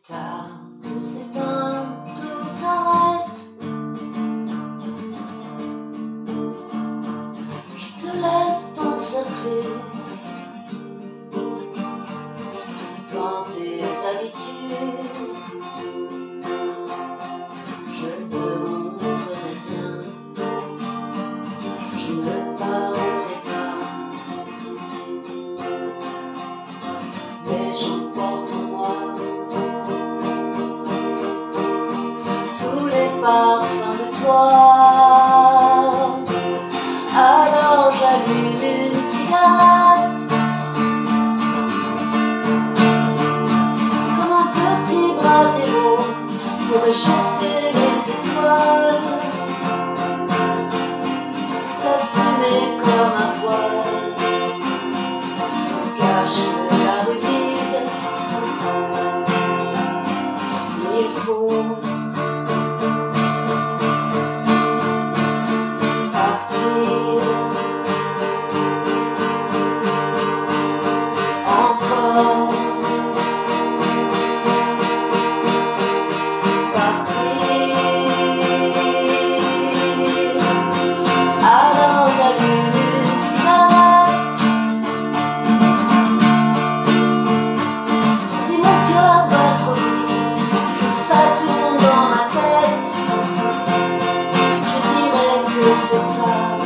tard, tout s'éteint, tout s'arrête. Je te laisse t'encercler dans tes habitudes. Je ne te montrerai rien, je ne parlerai pas, mais j'emporte en moi tous les parfums de toi. Alors j'allume une cigarette, comme un petit brasero pour réchauffer les étoiles. La fumée comme un voile nous cache la rue vide. Il faut partir encore, partir. Alors j'allume une cigarette. Si mon cœur bat trop vite, que ça tourne dans ma tête, je dirais que c'est ça.